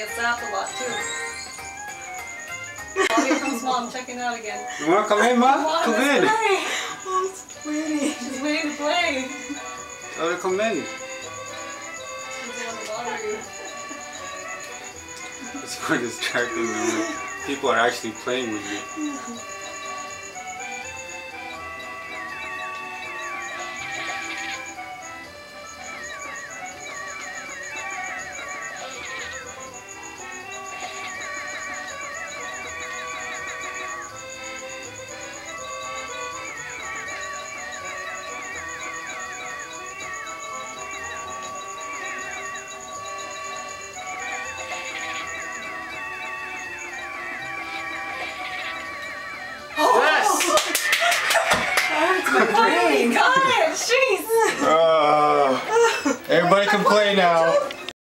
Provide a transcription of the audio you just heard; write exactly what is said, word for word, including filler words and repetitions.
get zapped a lot too. Oh, here comes Mom checking out again. You wanna come in, Mom? Mom, Come let's in. play. Oh, it's pretty. She's waiting to play. Tell her to come in. She doesn't want to bother you. It's more distracting than when people are actually playing with you. Oh my god, jeez! Uh, everybody can play now.